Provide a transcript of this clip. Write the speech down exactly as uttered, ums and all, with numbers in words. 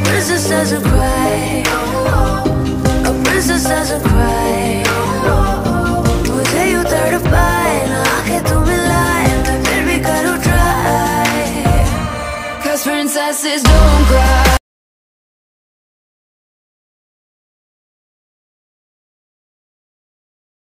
princess doesn't cry. A princess doesn't cry. मुझे यूं तड़पाए ना आंखें तू मिलाए, मैं फिर भी करूँ try. Cause princesses don't